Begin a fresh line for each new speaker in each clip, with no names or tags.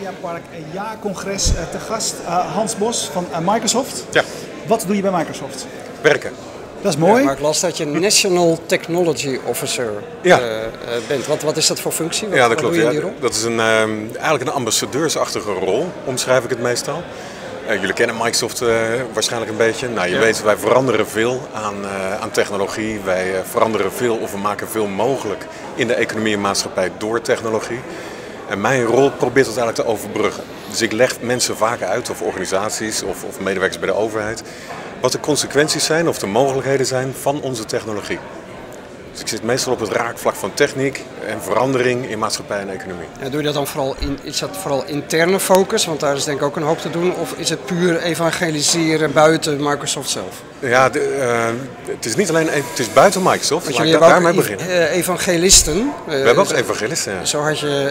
Mediapark jaarcongres te gast. Hans Bos van Microsoft.
Ja.
Wat doe je bij Microsoft?
Werken.
Dat is mooi.
Ja, maar ik las dat je National Technology Officer bent. Wat is dat voor functie?
Ja, dat klopt.
Doe je in die rol?
Dat is eigenlijk een ambassadeursachtige rol, omschrijf ik het meestal. Jullie kennen Microsoft waarschijnlijk een beetje. Nou, je weet, wij veranderen veel aan technologie. Wij veranderen veel of we maken veel mogelijk in de economie en maatschappij door technologie. En mijn rol probeert dat eigenlijk te overbruggen. Dus ik leg mensen vaak uit, of organisaties of medewerkers bij de overheid, wat de consequenties zijn of de mogelijkheden zijn van onze technologie. Dus ik zit meestal op het raakvlak van techniek en verandering in maatschappij en economie.
Ja, doe je dat dan is dat vooral interne focus? Want daar is denk ik ook een hoop te doen. Of is het puur evangeliseren buiten Microsoft zelf?
Ja, het is niet alleen het is buiten Microsoft.
Want
laat
jullie
ik
hebben
daarmee
ook
beginnen.
evangelisten.
We hebben ook evangelisten. Ja.
Zo had je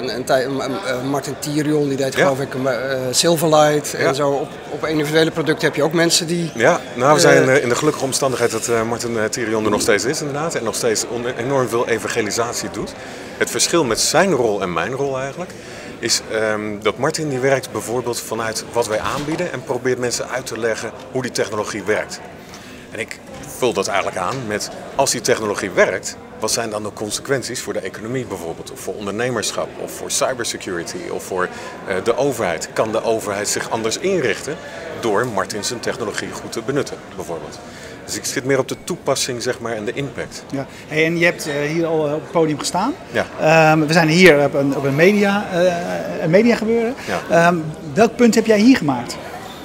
Martin Thirion, die deed geloof ik Silverlight. En zo op individuele producten heb je ook mensen die...
Ja, nou we zijn in de gelukkige omstandigheid dat Martin Thirion er nog steeds is inderdaad. En nog steeds enorm veel evangelisatie doet. Het verschil met zijn rol en mijn rol eigenlijk is dat Martin die werkt bijvoorbeeld vanuit wat wij aanbieden en probeert mensen uit te leggen hoe die technologie werkt. En ik vul dat eigenlijk aan met, als die technologie werkt, wat zijn dan de consequenties voor de economie bijvoorbeeld, of voor ondernemerschap, of voor cybersecurity, of voor de overheid. Kan de overheid zich anders inrichten door Martin zijn technologie goed te benutten bijvoorbeeld. Dus ik zit meer op de toepassing zeg maar, en de impact.
Ja. Hey, en je hebt hier al op het podium gestaan.
Ja.
We zijn hier op een media gebeuren.
Ja.
Welk punt heb jij hier gemaakt?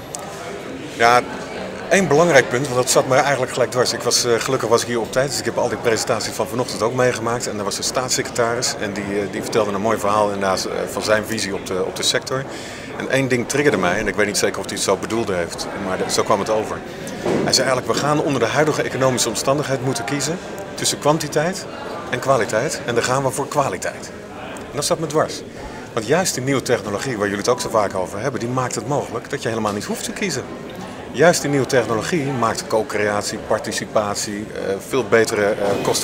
Ja, één belangrijk punt, want dat zat me eigenlijk gelijk dwars. Gelukkig was ik hier op tijd, dus ik heb al die presentaties van vanochtend ook meegemaakt. En daar was de staatssecretaris en die vertelde een mooi verhaal inderdaad van zijn visie op de sector. En één ding triggerde mij, en ik weet niet zeker of hij het zo bedoeld heeft, maar zo kwam het over. Hij zei eigenlijk, we gaan onder de huidige economische omstandigheid moeten kiezen tussen kwantiteit en kwaliteit. En dan gaan we voor kwaliteit. En dat zat me dwars. Want juist die nieuwe technologie, waar jullie het ook zo vaak over hebben, die maakt het mogelijk dat je helemaal niet hoeft te kiezen. Juist die nieuwe technologie maakt co-creatie, participatie, veel betere cost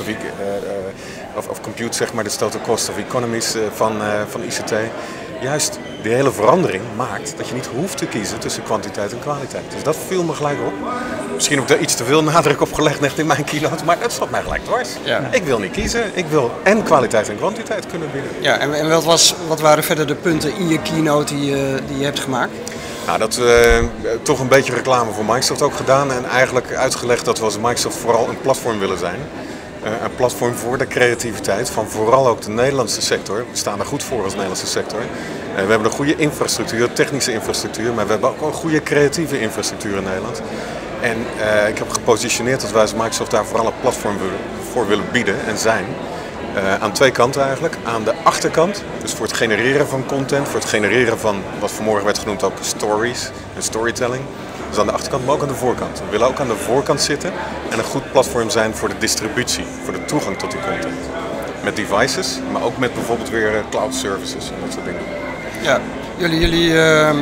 of compute, zeg maar, de total cost of economies van ICT. Juist die hele verandering maakt dat je niet hoeft te kiezen tussen kwantiteit en kwaliteit. Dus dat viel me gelijk op. Misschien heb ik daar iets te veel nadruk op gelegd net in mijn keynote, maar het zat mij gelijk dwars. Ja. Ik wil niet kiezen, ik wil en kwaliteit en kwantiteit kunnen bieden.
Ja, en wat waren verder de punten in je keynote die je hebt gemaakt?
Nou, dat toch een beetje reclame voor Microsoft ook gedaan en eigenlijk uitgelegd dat we als Microsoft vooral een platform willen zijn. Een platform voor de creativiteit van vooral ook de Nederlandse sector. We staan er goed voor als Nederlandse sector. We hebben een goede infrastructuur, technische infrastructuur, maar we hebben ook een goede creatieve infrastructuur in Nederland. En ik heb gepositioneerd dat wij als Microsoft daar vooral een platform voor willen bieden en zijn. Aan twee kanten eigenlijk. Aan de achterkant, dus voor het genereren van content, voor het genereren van wat vanmorgen werd genoemd ook stories en storytelling. Dus aan de achterkant, maar ook aan de voorkant. We willen ook aan de voorkant zitten en een goed platform zijn voor de distributie, voor de toegang tot die content. Met devices, maar ook met bijvoorbeeld weer cloud services en dat soort dingen.
Ja, jullie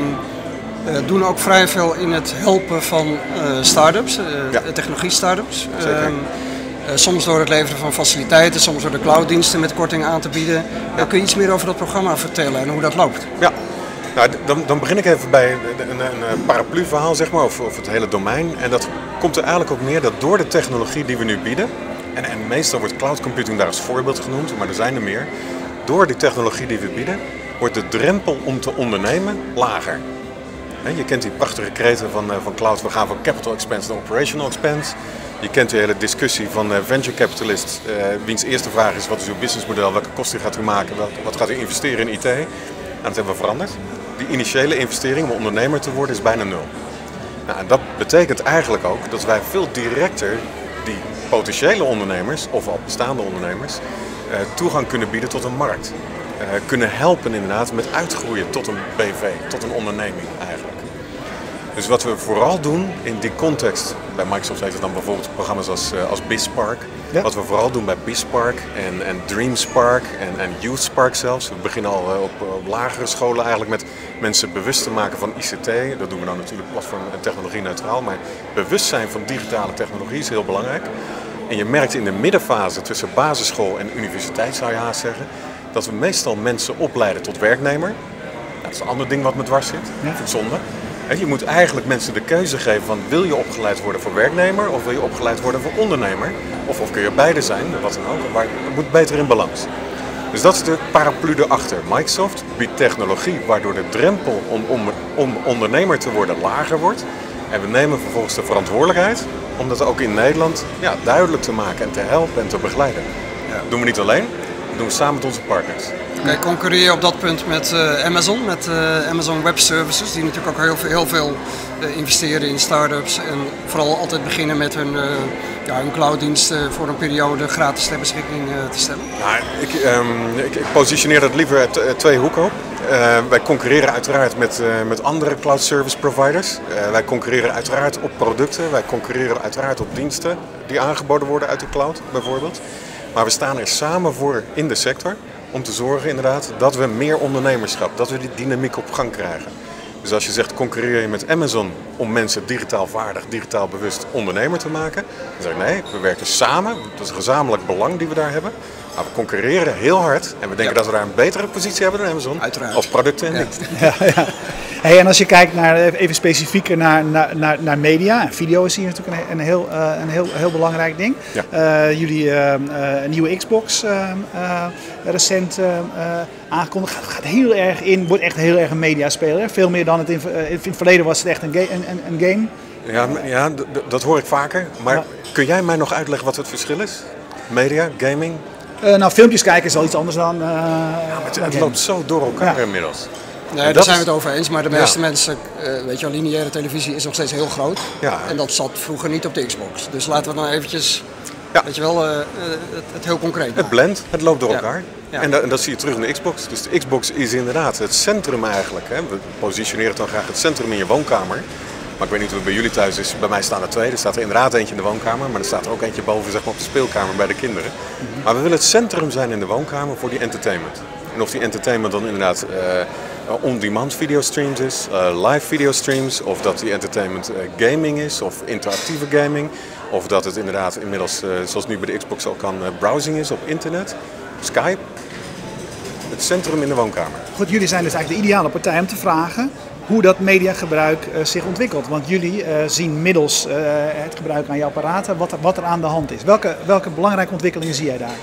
doen ook vrij veel in het helpen van start-ups, technologie-startups.
Zeker.
Soms door het leveren van faciliteiten, soms door de clouddiensten met korting aan te bieden. Kun je iets meer over dat programma vertellen en hoe dat loopt?
Ja, nou, dan begin ik even bij een paraplu-verhaal, zeg maar, of het hele domein. En dat komt er eigenlijk op neer dat door de technologie die we nu bieden, en meestal wordt cloud computing daar als voorbeeld genoemd, maar er zijn er meer. Door die technologie die we bieden, wordt de drempel om te ondernemen lager. Je kent die prachtige kreten van cloud, we gaan van capital expense naar operational expense. Je kent de hele discussie van venture capitalists, wiens eerste vraag is: wat is uw businessmodel, welke kosten gaat u maken, wat gaat u investeren in IT? Nou, dat hebben we veranderd. Die initiële investering om ondernemer te worden is bijna nul. Nou, en dat betekent eigenlijk ook dat wij veel directer die potentiële ondernemers, of al bestaande ondernemers, toegang kunnen bieden tot een markt. Kunnen helpen inderdaad met uitgroeien tot een BV, tot een onderneming eigenlijk. Dus wat we vooral doen in die context, bij Microsoft heet het dan bijvoorbeeld programma's als BizSpark. Ja. Wat we vooral doen bij BizSpark en DreamSpark en YouthSpark zelfs. We beginnen al op lagere scholen eigenlijk met mensen bewust te maken van ICT. Dat doen we dan natuurlijk platform- en technologie-neutraal, maar bewustzijn van digitale technologie is heel belangrijk. En je merkt in de middenfase tussen basisschool en universiteit, zou je haast zeggen, dat we meestal mensen opleiden tot werknemer. dat is een ander ding wat me dwars zit. Ik vind het zonde. Je moet eigenlijk mensen de keuze geven van wil je opgeleid worden voor werknemer of wil je opgeleid worden voor ondernemer? Of kun je beide zijn, wat dan ook. Maar het moet beter in balans. Dus dat is de paraplu erachter. Microsoft biedt technologie waardoor de drempel om ondernemer te worden lager wordt. En we nemen vervolgens de verantwoordelijkheid om dat ook in Nederland duidelijk te maken en te helpen en te begeleiden. Ja. Dat doen we niet alleen, dat doen we samen met onze partners.
Oké, concurreer je op dat punt met Amazon, met Amazon Web Services, die natuurlijk ook heel veel investeren in start-ups en vooral altijd beginnen met hun clouddiensten voor een periode gratis ter beschikking te stellen?
Nou, ik positioneer dat liever uit twee hoeken op. Wij concurreren uiteraard met andere cloud service providers. Wij concurreren uiteraard op producten. Wij concurreren uiteraard op diensten die aangeboden worden uit de cloud bijvoorbeeld. Maar we staan er samen voor in de sector om te zorgen inderdaad dat we meer ondernemerschap, dat we die dynamiek op gang krijgen. Dus als je zegt concurreer je met Amazon om mensen digitaal vaardig, digitaal bewust ondernemer te maken. Dan zeg ik nee, we werken samen. Dat is een gezamenlijk belang die we daar hebben. Maar we concurreren heel hard en we denken dat we daar een betere positie hebben dan Amazon.
Uiteraard.
Als producten en diensten.
Ja. Hey, en als je kijkt naar, even specifieker naar media, en video is hier natuurlijk een heel belangrijk ding. Ja. Jullie een nieuwe Xbox recent aangekondigd, wordt echt heel erg een mediaspeler. Veel meer dan in het verleden was het echt een game.
Ja, dat hoor ik vaker. Maar kun jij mij nog uitleggen wat het verschil is? Media, gaming?
Nou, filmpjes kijken is wel iets anders dan.
Het loopt zo door elkaar inmiddels.
Nee, daar zijn we het over eens, maar de meeste mensen, weet je wel, lineaire televisie is nog steeds heel groot. Ja. En dat zat vroeger niet op de Xbox. Dus laten we dan eventjes, weet je wel, het heel concreet maken.
Het blend, het loopt door elkaar. Ja. En dat zie je terug in de Xbox. Dus de Xbox is inderdaad het centrum eigenlijk. Hè. We positioneren dan graag het centrum in je woonkamer. Maar ik weet niet hoe het bij jullie thuis is. Bij mij staan er twee. Er staat er inderdaad eentje in de woonkamer, maar er staat er ook eentje boven, zeg maar, op de speelkamer bij de kinderen. Maar we willen het centrum zijn in de woonkamer voor die entertainment. En of die entertainment dan inderdaad on-demand videostreams is, live videostreams, of dat die entertainment gaming is, of interactieve gaming, of dat het inderdaad inmiddels, zoals nu bij de Xbox al kan, browsing is op internet, Skype. Het centrum in de woonkamer.
Goed, jullie zijn dus eigenlijk de ideale partij om te vragen hoe dat mediagebruik zich ontwikkelt. Want jullie zien middels het gebruik aan je apparaten wat er aan de hand is. Welke belangrijke ontwikkelingen zie jij daar?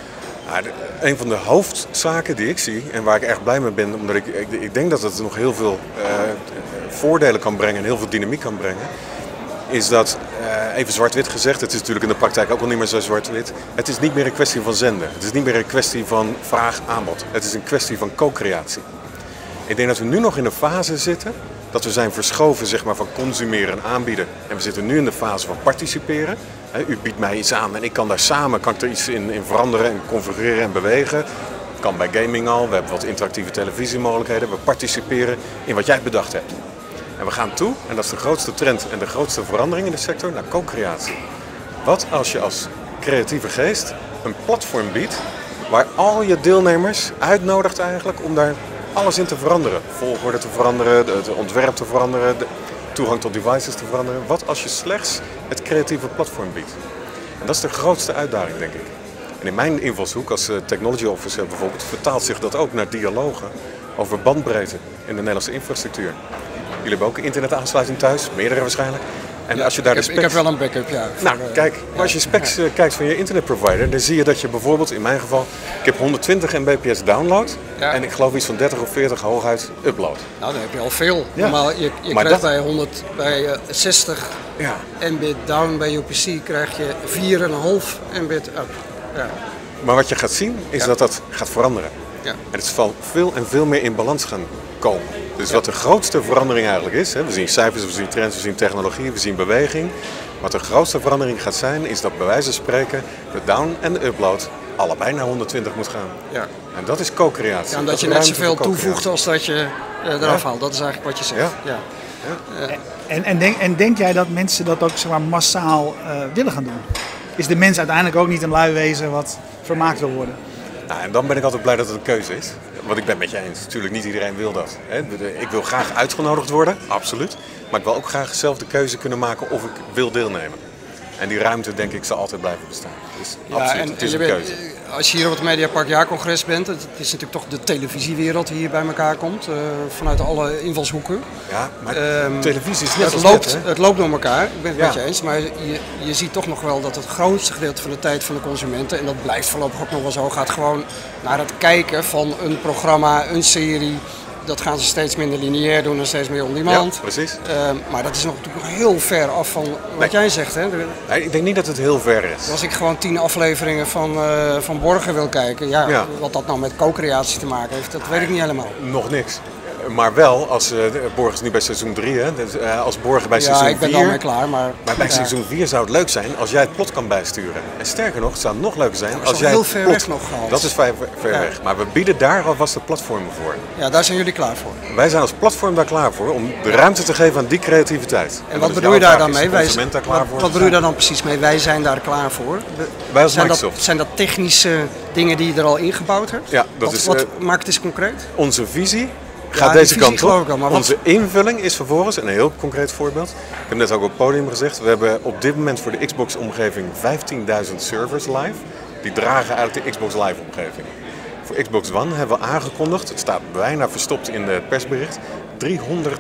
Een van de hoofdzaken die ik zie en waar ik erg blij mee ben, omdat ik denk dat het nog heel veel voordelen kan brengen en heel veel dynamiek kan brengen, is dat, even zwart-wit gezegd, het is natuurlijk in de praktijk ook al niet meer zo zwart-wit, het is niet meer een kwestie van zenden. Het is niet meer een kwestie van vraag-aanbod. Het is een kwestie van co-creatie. Ik denk dat we nu nog in een fase zitten dat we zijn verschoven, zeg maar, van consumeren en aanbieden. En we zitten nu in de fase van participeren. U biedt mij iets aan en ik kan daar samen er iets in veranderen en configureren en bewegen. Dat kan bij gaming al, we hebben wat interactieve televisiemogelijkheden. We participeren in wat jij bedacht hebt. En we gaan toe, en dat is de grootste trend en de grootste verandering in de sector, naar co-creatie. Wat als je als creatieve geest een platform biedt waar al je deelnemers uitnodigt eigenlijk om daar alles in te veranderen. Volgorde te veranderen, het ontwerp te veranderen, de toegang tot devices te veranderen. Wat als je slechts het creatieve platform biedt? En dat is de grootste uitdaging, denk ik. En in mijn invalshoek als technology officer bijvoorbeeld vertaalt zich dat ook naar dialogen over bandbreedte in de Nederlandse infrastructuur. Jullie hebben ook een internetaansluiting thuis, meerdere waarschijnlijk. En als je daar
ik heb wel een backup, ja.
Nou, kijk, als je specs kijkt van je internetprovider, dan zie je dat je bijvoorbeeld, in mijn geval, ik heb 120 Mbps download en ik geloof iets van 30 of 40 hooguit upload.
Nou, dan heb je al veel. Ja. Normaal, je krijgt bij 60 Mbit down bij je PC krijg je 4,5 Mbit up. Ja.
Maar wat je gaat zien, is dat dat gaat veranderen. Ja. En het zal veel en veel meer in balans gaan komen. Dus wat de grootste verandering eigenlijk is, we zien cijfers, we zien trends, we zien technologie, we zien beweging. Wat de grootste verandering gaat zijn, is dat bij wijze van spreken de down en de upload allebei naar 120 moet gaan. Ja. En dat is co-creatie.
Ja, omdat je net zoveel toevoegt als dat je eraf haalt. Dat is eigenlijk wat je zegt. Ja.
En denk jij dat mensen dat ook, zeg maar, massaal willen gaan doen? Is de mens uiteindelijk ook niet een lui wezen wat vermaakt wil worden?
Nou, en dan ben ik altijd blij dat het een keuze is. Want ik ben het met je eens. Natuurlijk, niet iedereen wil dat. Ik wil graag uitgenodigd worden, absoluut. Maar ik wil ook graag zelf de keuze kunnen maken of ik wil deelnemen. En die ruimte, denk ik, zal altijd blijven bestaan. Dus absoluut, het is een keuze.
Als je hier op het Mediapark Jaarcongres bent, het is natuurlijk toch de televisiewereld die hier bij elkaar komt. Vanuit alle invalshoeken.
Ja, maar televisie is net
het loopt door elkaar, ik ben het met je eens. Maar je ziet toch nog wel dat het grootste gedeelte van de tijd van de consumenten, en dat blijft voorlopig ook nog wel zo, gaat gewoon naar het kijken van een programma, een serie. Dat gaan ze steeds minder lineair doen en steeds meer on-demand.
Ja, precies.
Maar dat is natuurlijk nog heel ver af van wat jij zegt. Hè?
Nee, ik denk niet dat het heel ver is.
Als ik gewoon 10 afleveringen van Borgen wil kijken, wat dat nou met co-creatie te maken heeft, dat weet ik niet helemaal.
Nog niks. Maar wel, als Borgen is nu bij seizoen 3, hè? Dus, als Borgen bij seizoen 4...
Ja, ik ben daarmee klaar, maar
bij seizoen 4 zou het leuk zijn als jij het plot kan bijsturen. En sterker nog, het zou nog leuker zijn als jij
heel
het
ver
plot...
weg nog gehaald.
Dat is ver weg. Maar we bieden daar alvast de platformen voor.
Ja, daar zijn jullie klaar voor.
Wij zijn als platform daar klaar voor om de ruimte te geven aan die creativiteit.
En wat bedoel je daar dan mee?
Wat
bedoel je daar dan precies mee? Wij zijn daar klaar voor.
Wij als Microsoft.
Zijn dat technische dingen die je er al ingegebd hebt?
Ja,
wat maakt het eens concreet?
Onze visie gaat deze kant op.
Maar
onze invulling is vervolgens, een heel concreet voorbeeld. Ik heb net ook op het podium gezegd, we hebben op dit moment voor de Xbox-omgeving 15.000 servers live. Die dragen eigenlijk de Xbox Live-omgeving. Voor Xbox One hebben we aangekondigd, het staat bijna verstopt in het persbericht, 300.000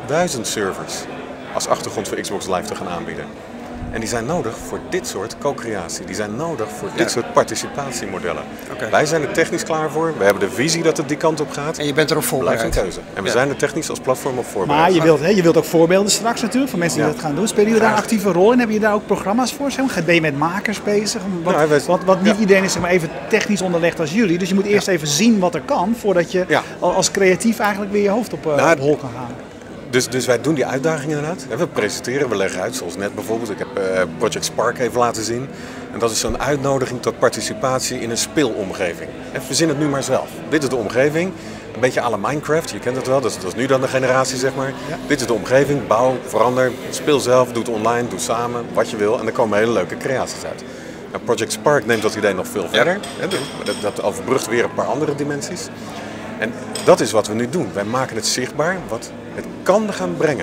servers als achtergrond voor Xbox Live te gaan aanbieden. En die zijn nodig voor dit soort co-creatie. Die zijn nodig voor dit soort participatiemodellen. Okay. Wij zijn er technisch klaar voor. We hebben de visie dat het die kant op gaat.
En je bent erop voorbereid.
Blijft een keuze. En we zijn er technisch als platform op voorbereid.
Maar je wilt ook voorbeelden straks natuurlijk van mensen die dat gaan doen. Spelen jullie daar een actieve rol in? Hebben jullie daar ook programma's voor? Ben je met makers bezig? Wat niet iedereen is even technisch onderlegd als jullie. Dus je moet eerst even zien wat er kan voordat je als creatief eigenlijk weer je hoofd op hol kan gaan.
Dus wij doen die uitdaging inderdaad. We presenteren, we leggen uit, zoals net bijvoorbeeld. Ik heb Project Spark even laten zien. En dat is zo'n uitnodiging tot participatie in een speelomgeving. En verzin het nu maar zelf. Dit is de omgeving. Een beetje à la Minecraft, je kent het wel. Dat is nu dan de generatie, zeg maar. Ja. Dit is de omgeving, bouw, verander, speel zelf, doe het online, doe samen, wat je wil. En er komen hele leuke creaties uit. Nou, Project Spark neemt dat idee nog veel verder. Dat overbrugt weer een paar andere dimensies. En dat is wat we nu doen. Wij maken het zichtbaar wat het kan gaan brengen.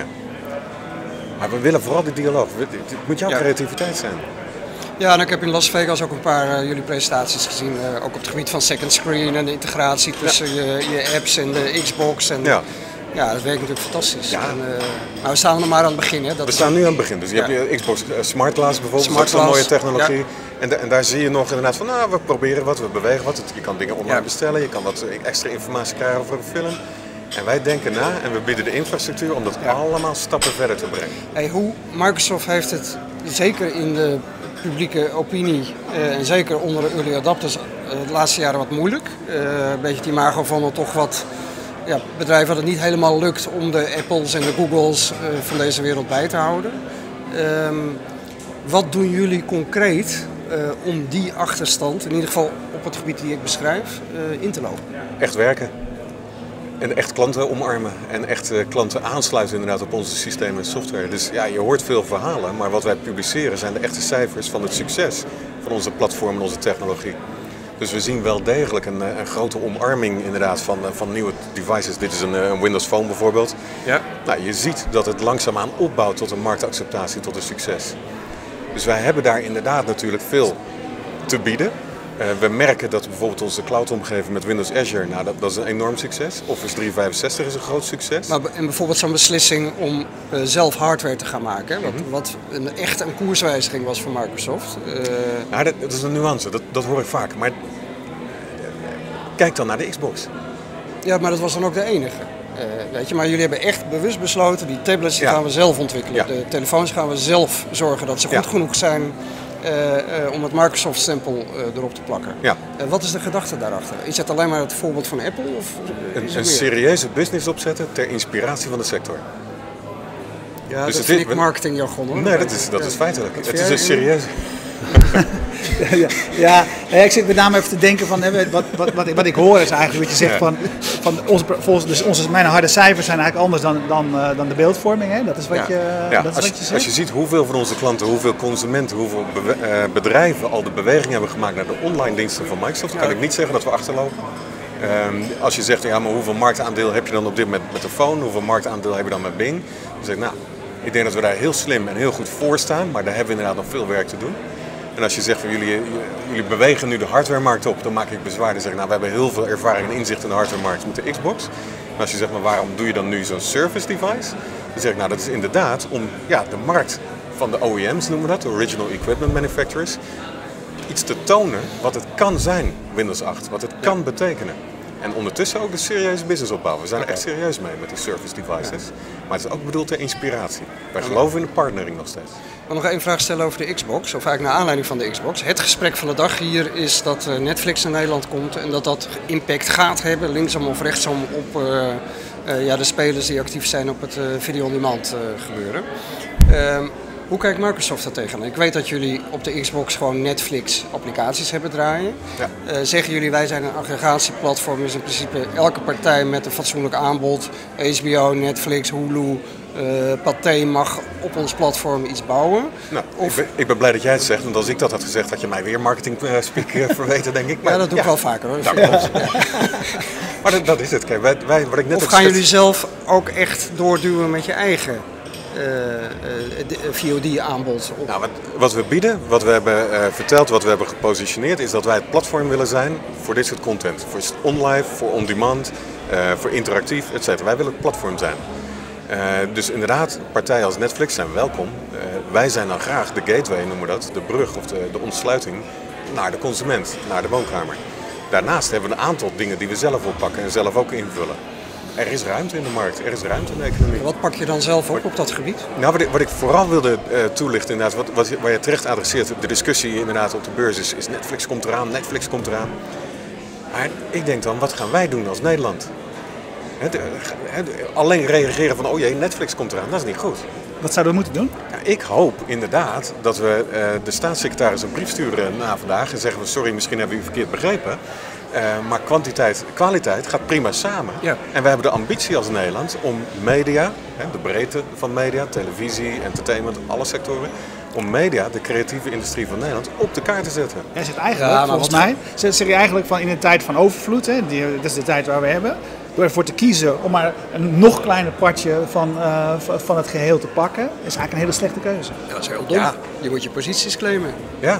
Maar we willen vooral die dialoog. Het moet jouw creativiteit zijn.
Ja, en ik heb in Las Vegas ook een paar jullie presentaties gezien. Ook op het gebied van second screen en de integratie tussen je apps en de Xbox. En, ja, dat werkt natuurlijk fantastisch.
Ja.
Maar we staan nog maar aan het begin. Hè?
We staan nu aan het begin. Dus je hebt je Xbox Smart Glass bijvoorbeeld. Dat is een mooie technologie. Ja. En daar zie je nog inderdaad van, nou, we proberen wat, we bewegen wat. Je kan dingen online bestellen, je kan wat extra informatie krijgen over een film. En wij denken na en we bieden de infrastructuur om dat allemaal stappen verder te brengen.
Hey, Microsoft heeft het zeker in de publieke opinie en zeker onder de early adopters de laatste jaren wat moeilijk. Een beetje het imago van toch wat bedrijven dat het niet helemaal lukt om de Apples en de Googles van deze wereld bij te houden. Wat doen jullie concreet om die achterstand, in ieder geval op het gebied die ik beschrijf, in te lopen?
Echt werken. En echt klanten omarmen en echt klanten aansluiten inderdaad op onze systemen en software. Dus ja, je hoort veel verhalen, maar wat wij publiceren zijn de echte cijfers van het succes van onze platform en onze technologie. Dus we zien wel degelijk een grote omarming inderdaad van nieuwe devices. Dit is een Windows Phone bijvoorbeeld. Ja. Nou, je ziet dat het langzaamaan opbouwt tot een marktacceptatie, tot een succes. Dus wij hebben daar inderdaad natuurlijk veel te bieden. We merken dat bijvoorbeeld onze cloud-omgeving met Windows Azure, nou, dat is een enorm succes. Office 365 is een groot succes.
Maar, en bijvoorbeeld zo'n beslissing om zelf hardware te gaan maken, wat echt een koerswijziging was voor Microsoft.
Nou, dat is een nuance, dat hoor ik vaak. Maar kijk dan naar de Xbox.
Ja, maar dat was dan ook de enige. Weet je, maar jullie hebben echt bewust besloten, die tablets gaan we zelf ontwikkelen. Ja. De telefoons gaan we zelf zorgen dat ze goed genoeg zijn om het Microsoft-stempel erop te plakken. Ja. Wat is de gedachte daarachter? Is dat alleen maar het voorbeeld van Apple? Of
een serieuze business opzetten ter inspiratie van de sector.
Ja, dus dat vind ik marketingjargon hoor.
Nee, dat is feitelijk. Het is een serieuze...
Ik zit met name even te denken van wat ik hoor is eigenlijk wat je zegt van mijn harde cijfers zijn eigenlijk anders dan de beeldvorming. Hè? Dat is wat je zegt.
Als je ziet hoeveel van onze klanten, hoeveel consumenten, hoeveel bedrijven al de beweging hebben gemaakt naar de online diensten van Microsoft, dan kan ik niet zeggen dat we achterlopen. Als je zegt, maar hoeveel marktaandeel heb je dan op dit moment met de phone, hoeveel marktaandeel heb je dan met Bing? Dan zeg ik, Ik denk dat we daar heel slim en heel goed voor staan, maar daar hebben we inderdaad nog veel werk te doen. En als je zegt van jullie bewegen nu de hardwaremarkt op, dan maak ik bezwaar. Dan zeg ik, nou, we hebben heel veel ervaring en inzicht in de hardwaremarkt met de Xbox. En als je zegt, maar waarom doe je dan nu zo'n service device? Dan zeg ik, nou, dat is inderdaad om de markt van de OEM's, noemen we dat, Original Equipment Manufacturers, iets te tonen wat het kan zijn, Windows 8, wat het kan betekenen. En ondertussen ook een serieuze business opbouwen. We zijn er echt serieus mee met die service devices. Maar het is ook bedoeld ter inspiratie. Wij geloven in de partnering nog steeds.
Ik wil nog één vraag stellen over de Xbox, of eigenlijk naar aanleiding van de Xbox. Het gesprek van de dag hier is dat Netflix naar Nederland komt en dat impact gaat hebben, linksom of rechtsom, op de spelers die actief zijn op het video-on-demand gebeuren. Hoe kijkt Microsoft daar tegenaan? Ik weet dat jullie op de Xbox gewoon Netflix applicaties hebben draaien. Ja. Zeggen jullie, wij zijn een aggregatieplatform, dus in principe elke partij met een fatsoenlijk aanbod, HBO, Netflix, Hulu, Pathé mag op ons platform iets bouwen?
Nou, ik ben blij dat jij het zegt, want als ik dat had gezegd, had je mij weer marketing speak verweten, denk ik.
Maar, ja, dat doe ik wel vaker hoor.
Maar dat is het. Kijk, wat ik net
of gaan jullie zelf ook echt doorduwen met je eigen VOD-aanbod?
Nou, wat we bieden, wat we hebben verteld, wat we hebben gepositioneerd, is dat wij het platform willen zijn voor dit soort content. Voor on-live, voor on-demand, voor interactief, etc. Wij willen het platform zijn. Dus inderdaad, partijen als Netflix zijn welkom. Wij zijn dan graag de gateway, noemen we dat, de brug of de ontsluiting naar de consument, naar de woonkamer. Daarnaast hebben we een aantal dingen die we zelf oppakken en zelf ook invullen. Er is ruimte in de markt, er is ruimte in de economie.
Wat pak je dan zelf op dat gebied?
Nou, wat ik vooral wilde toelichten, inderdaad, waar je terecht adresseert, de discussie inderdaad op de beurs is Netflix komt eraan, Netflix komt eraan. Maar ik denk dan, wat gaan wij doen als Nederland? Alleen reageren van, oh jee, Netflix komt eraan, dat is niet goed.
Wat zouden we moeten doen?
Ja, ik hoop inderdaad dat we de staatssecretaris een brief sturen na vandaag en zeggen we, sorry, misschien hebben we u verkeerd begrepen. Maar kwaliteit gaat prima samen. Ja. En we hebben de ambitie als Nederland om media, de breedte van media, televisie, entertainment, alle sectoren, om media, de creatieve industrie van Nederland, op de kaart te zetten.
Jij zegt eigenlijk, volgens mij, zeg je eigenlijk van in een tijd van overvloed, dat is de tijd waar we hebben, door ervoor te kiezen om maar een nog kleiner partje van het geheel te pakken, is eigenlijk een hele slechte keuze.
Ja, dat is heel dom. Ja. Je moet je posities claimen.
Ja.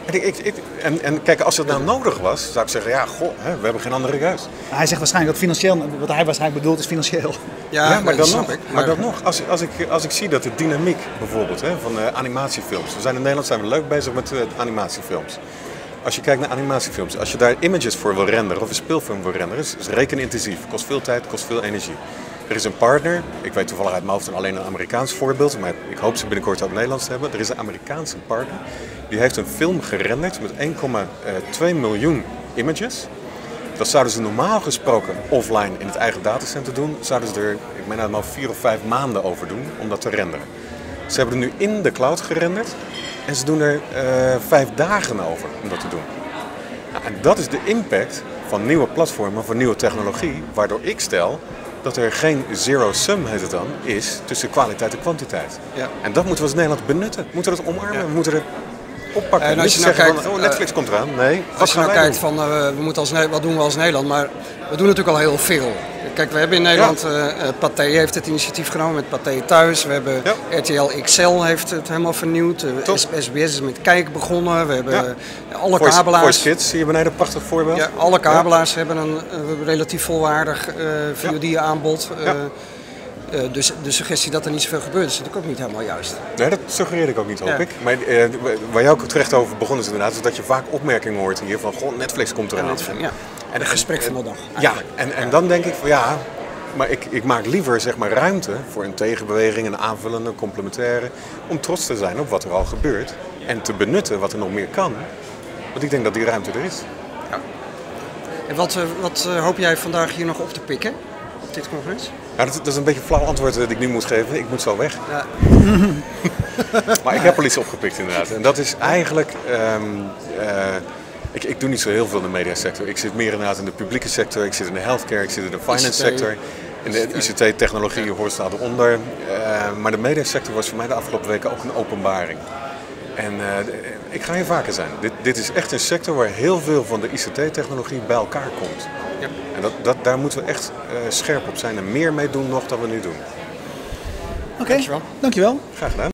En kijk, als het nou nodig was, zou ik zeggen, ja, goh, we hebben geen andere keus.
Hij zegt waarschijnlijk dat financieel, wat hij waarschijnlijk bedoelt is financieel.
Ja, maar dan nog. Maar dan nog, als ik zie dat de dynamiek bijvoorbeeld van animatiefilms, in Nederland zijn we leuk bezig met animatiefilms. Als je kijkt naar animatiefilms, als je daar images voor wil renderen of een speelfilm wil renderen, is rekenintensief, kost veel tijd, kost veel energie. Er is een partner, ik weet toevallig uit mijn hoofd alleen een Amerikaans voorbeeld, maar ik hoop ze binnenkort ook Nederlands te hebben. Er is een Amerikaanse partner, die heeft een film gerenderd met 1,2 miljoen images. Dat zouden ze normaal gesproken offline in het eigen datacenter doen, zouden ze er, ik meen nou 4 of 5 maanden over doen om dat te renderen. Ze hebben er nu in de cloud gerenderd. En ze doen er 5 dagen over om dat te doen. Nou, en dat is de impact van nieuwe platformen, van nieuwe technologie, waardoor ik stel dat er geen zero-sum, heet het dan, is tussen kwaliteit en kwantiteit. Ja. En dat moeten we als Nederland benutten. We moeten dat omarmen, we moeten er oppakken.
En als je nou kijkt,
van, Netflix komt eraan. Nee,
als je nou kijkt van, wat doen we als Nederland, maar we doen natuurlijk al heel veel. Kijk, we hebben in Nederland, Pathé heeft het initiatief genomen met Pathé Thuis. We hebben RTL XL heeft het helemaal vernieuwd. SBS is met Kijk begonnen. We hebben alle kabelaars.
Voice Kids, zie je beneden, een prachtig voorbeeld.
Ja, alle kabelaars hebben een relatief volwaardig VOD-aanbod. Dus de suggestie dat er niet zoveel gebeurt is natuurlijk ook niet helemaal juist.
Nee, dat suggereerde ik ook niet, hoop ik. Maar waar jij ook terecht over begonnen is inderdaad, is dat je vaak opmerkingen hoort hier van, goh, Netflix komt eraan.
En een gesprek van de dag.
Eigenlijk. Ja, en dan denk ik van ja, maar ik maak liever zeg maar ruimte voor een tegenbeweging, een aanvullende, complementaire, om trots te zijn op wat er al gebeurt en te benutten wat er nog meer kan. Want ik denk dat die ruimte er is.
Ja. En wat hoop jij vandaag hier nog op te pikken op dit congres?
Ja, dat is een beetje een flauw antwoord dat ik nu moet geven. Ik moet zo weg. Ja. Maar ik heb er iets opgepikt inderdaad. En dat is eigenlijk... Ik doe niet zo heel veel in de mediasector. Ik zit meer inderdaad in de publieke sector. Ik zit in de healthcare, ik zit in de finance sector. In de ICT-technologie hoort staat eronder. Maar de mediasector was voor mij de afgelopen weken ook een openbaring. En ik ga hier vaker zijn. Dit is echt een sector waar heel veel van de ICT-technologie bij elkaar komt. Ja. En daar moeten we echt scherp op zijn en meer mee doen nog dan we nu doen.
Oké,
Dankjewel.
dankjewel.
Graag gedaan.